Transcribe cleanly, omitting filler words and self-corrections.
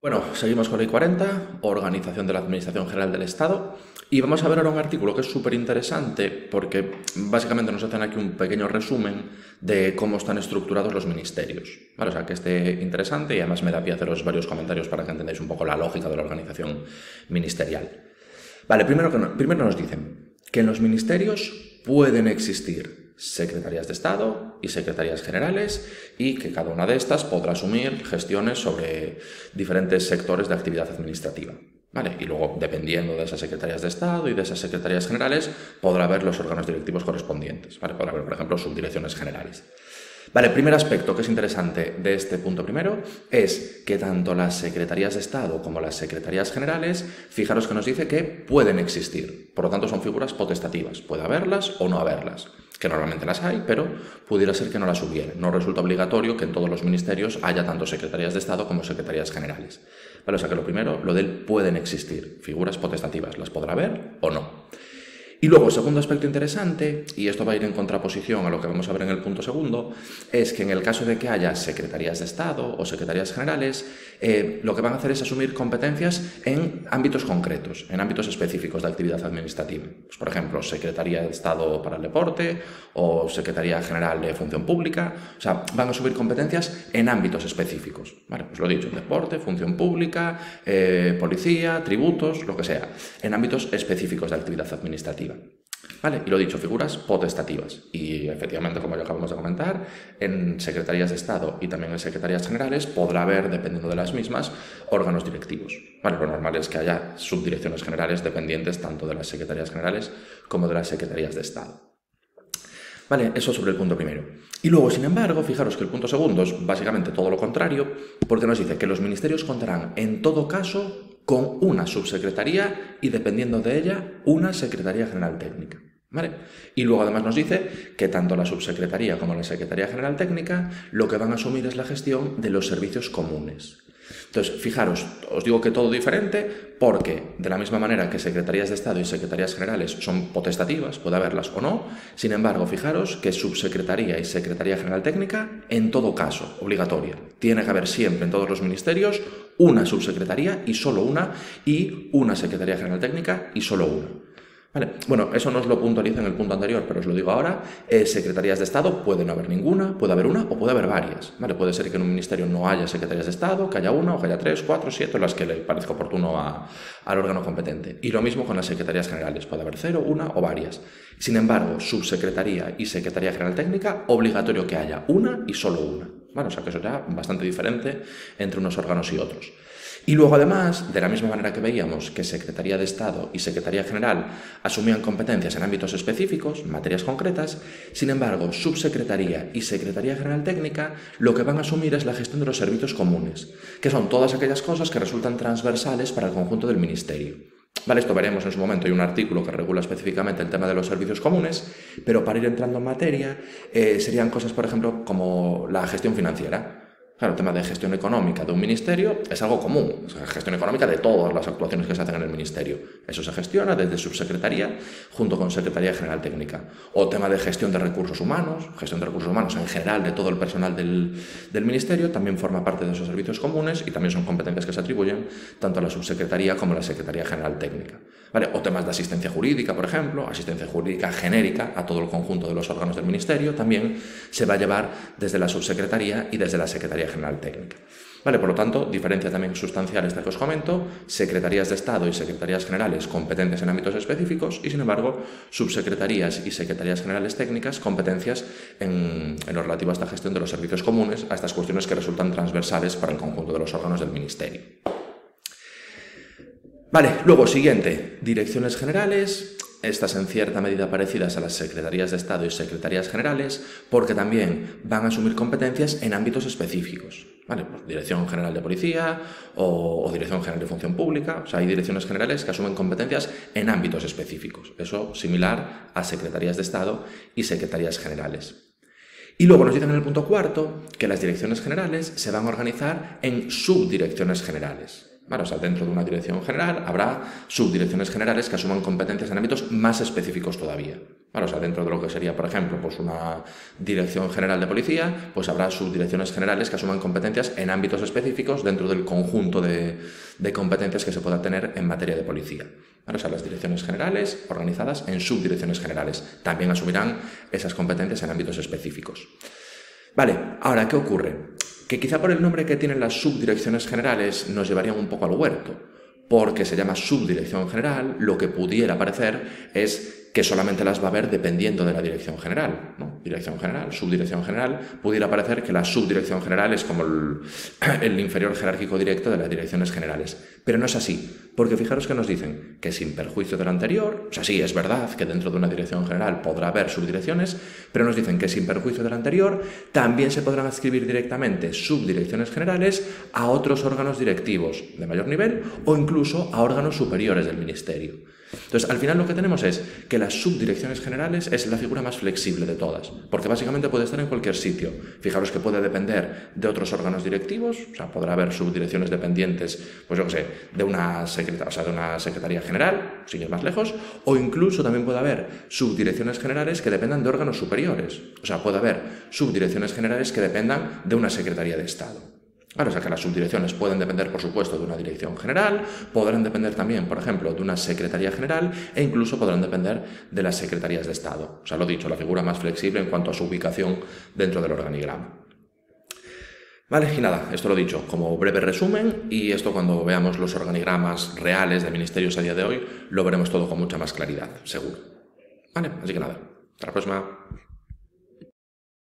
Bueno, seguimos con Ley 40, Organización de la Administración General del Estado, y vamos a ver ahora un artículo que es súper interesante porque básicamente nos hacen aquí un pequeño resumen de cómo están estructurados los ministerios. ¿Vale? O sea, que esté interesante y además me da pie a haceros varios comentarios para que entendáis un poco la lógica de la organización ministerial. Vale, primero nos dicen que en los ministerios pueden existir secretarías de Estado y secretarías generales y que cada una de estas podrá asumir gestiones sobre diferentes sectores de actividad administrativa. ¿Vale? Y luego, dependiendo de esas secretarías de Estado y de esas secretarías generales, podrá haber los órganos directivos correspondientes. ¿Vale? Podrá haber, por ejemplo, subdirecciones generales. Vale, el primer aspecto que es interesante de este punto primero es que tanto las secretarías de Estado como las secretarías generales, fijaros que nos dice que pueden existir. Por lo tanto, son figuras potestativas. Puede haberlas o no haberlas, que normalmente las hay, pero pudiera ser que no las hubiera. No resulta obligatorio que en todos los ministerios haya tanto secretarías de Estado como secretarías generales. Vale, o sea que lo primero, lo del pueden existir. Figuras potestativas, las podrá haber o no. Y luego, segundo aspecto interesante, y esto va a ir en contraposición a lo que vamos a ver en el punto segundo, es que en el caso de que haya secretarías de Estado o secretarías generales, lo que van a hacer es asumir competencias en ámbitos concretos, en ámbitos específicos de actividad administrativa. Pues, por ejemplo, Secretaría de Estado para el Deporte o Secretaría General de Función Pública. O sea, van a asumir competencias en ámbitos específicos. Vale, pues lo he dicho, deporte, función pública, policía, tributos, lo que sea, en ámbitos específicos de actividad administrativa. Vale, y lo dicho, figuras potestativas. Y efectivamente, como ya acabamos de comentar, en secretarías de Estado y también en secretarías generales podrá haber, dependiendo de las mismas, órganos directivos. Vale, lo normal es que haya subdirecciones generales dependientes tanto de las secretarías generales como de las secretarías de Estado. Vale, eso sobre el punto primero. Y luego, sin embargo, fijaros que el punto segundo es básicamente todo lo contrario, porque nos dice que los ministerios contarán en todo caso con una subsecretaría y, dependiendo de ella, una secretaría general técnica. ¿Vale? Y luego además nos dice que tanto la subsecretaría como la secretaría general técnica lo que van a asumir es la gestión de los servicios comunes. Entonces, fijaros, os digo que todo diferente porque, de la misma manera que secretarías de Estado y secretarías generales son potestativas, puede haberlas o no, sin embargo, fijaros que subsecretaría y secretaría general técnica, en todo caso, obligatoria. Tiene que haber siempre en todos los ministerios una subsecretaría y una secretaría general técnica y solo una. Vale. Bueno, eso no os lo puntualiza en el punto anterior, pero os lo digo ahora. Secretarías de Estado puede no haber ninguna, puede haber una o puede haber varias. Vale, puede ser que en un ministerio no haya secretarías de Estado, que haya una o que haya 3, 4, 7, las que le parezca oportuno al órgano competente. Y lo mismo con las secretarías generales, puede haber 0, una o varias. Sin embargo, subsecretaría y secretaría general técnica, obligatorio que haya una y solo una. Bueno, o sea que eso ya es bastante diferente entre unos órganos y otros. Y luego, además, de la misma manera que veíamos que Secretaría de Estado y Secretaría General asumían competencias en ámbitos específicos, materias concretas, sin embargo, Subsecretaría y Secretaría General Técnica lo que van a asumir es la gestión de los servicios comunes, que son todas aquellas cosas que resultan transversales para el conjunto del Ministerio. Vale, esto veremos en su momento, hay un artículo que regula específicamente el tema de los servicios comunes, pero para ir entrando en materia serían cosas, por ejemplo, como la gestión financiera. Claro, el tema de gestión económica de un ministerio es algo común, es la gestión económica de todas las actuaciones que se hacen en el ministerio. Eso se gestiona desde subsecretaría junto con Secretaría General Técnica. O tema de gestión de recursos humanos en general de todo el personal del ministerio, también forma parte de esos servicios comunes y también son competencias que se atribuyen tanto a la subsecretaría como a la Secretaría General Técnica. ¿Vale? O temas de asistencia jurídica, por ejemplo, asistencia jurídica genérica a todo el conjunto de los órganos del ministerio, también se va a llevar desde la subsecretaría y desde la Secretaría General Técnica. Vale, por lo tanto, diferencia también sustancial esta que os comento, secretarías de Estado y secretarías generales competentes en ámbitos específicos y, sin embargo, subsecretarías y secretarías generales técnicas competencias en lo relativo a esta gestión de los servicios comunes, a estas cuestiones que resultan transversales para el conjunto de los órganos del ministerio. Vale, luego, siguiente, direcciones generales. Estas en cierta medida parecidas a las secretarías de Estado y secretarías generales, porque también van a asumir competencias en ámbitos específicos. ¿Vale? Pues Dirección General de Policía o Dirección General de Función Pública. O sea, hay direcciones generales que asumen competencias en ámbitos específicos. Eso similar a secretarías de Estado y secretarías generales. Y luego nos dicen en el punto cuarto que las direcciones generales se van a organizar en subdirecciones generales. ¿Vale? O sea, dentro de una dirección general habrá subdirecciones generales que asuman competencias en ámbitos más específicos todavía. ¿Vale? O sea, dentro de lo que sería, por ejemplo, pues una dirección general de policía, pues habrá subdirecciones generales que asuman competencias en ámbitos específicos dentro del conjunto de competencias que se pueda tener en materia de policía. ¿Vale? O sea, las direcciones generales organizadas en subdirecciones generales también asumirán esas competencias en ámbitos específicos. Vale, ahora, ¿qué ocurre? Que quizá por el nombre que tienen las subdirecciones generales nos llevarían un poco al huerto, porque se llama subdirección general, lo que pudiera parecer es que solamente las va a haber dependiendo de la dirección general, ¿no? Dirección general, subdirección general, pudiera parecer que la subdirección general es como el inferior jerárquico directo de las direcciones generales, pero no es así, porque fijaros que nos dicen que sin perjuicio de lo anterior, o sea, sí, es verdad que dentro de una dirección general podrá haber subdirecciones, pero nos dicen que sin perjuicio de lo anterior también se podrán adscribir directamente subdirecciones generales a otros órganos directivos de mayor nivel o incluso a órganos superiores del ministerio. Entonces, al final lo que tenemos es que las subdirecciones generales es la figura más flexible de todas, porque básicamente puede estar en cualquier sitio. Fijaros que puede depender de otros órganos directivos, o sea, podrá haber subdirecciones dependientes, pues yo qué sé, de una secretaría general, sin ir más lejos, o incluso también puede haber subdirecciones generales que dependan de órganos superiores, o sea, puede haber subdirecciones generales que dependan de una secretaría de Estado. Claro, o sea que las subdirecciones pueden depender, por supuesto, de una dirección general, podrán depender también, por ejemplo, de una secretaría general e incluso podrán depender de las secretarías de Estado. O sea, lo dicho, la figura más flexible en cuanto a su ubicación dentro del organigrama. Vale, y nada, esto lo dicho como breve resumen, y esto cuando veamos los organigramas reales de ministerios a día de hoy, lo veremos todo con mucha más claridad, seguro. Vale, así que nada, hasta la próxima.